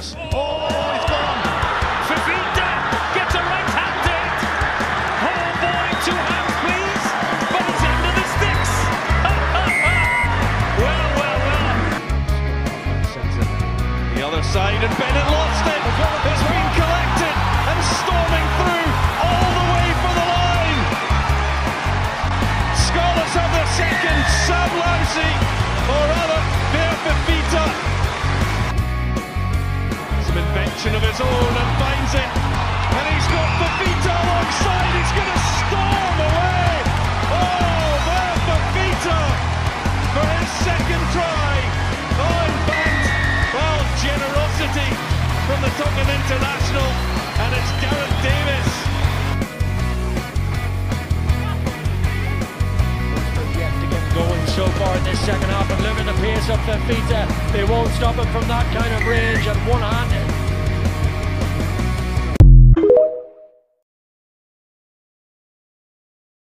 Davis. Oh, he's gone. Fifita gets a right-handed. Oh boy, two hands please, but it's into the sticks. Well. Sends it the other side, and Bennett lost it. It's been collected and storming through all the way for the line. Scarlets have their second. Sam Lousy, or rather, Bear Fifita. Some invention of his own and finds it. And he's got Fifita alongside. He's going to storm away. Oh, Bear Fifita for his second try. Oh, in fact, well, generosity from the Tongan international. And it's Gareth Davis. Yet to get going so far in this second half, and look at the pace of Fifita. They won't stop him from that kind of range, and one-handed.